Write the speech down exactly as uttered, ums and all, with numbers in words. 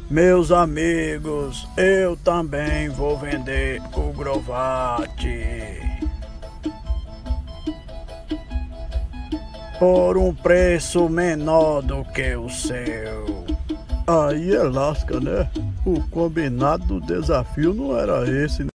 Meus amigos, eu também vou vender o Grovate por um preço menor do que o seu. Aí é lasca, né? O combinado do desafio não era esse, né?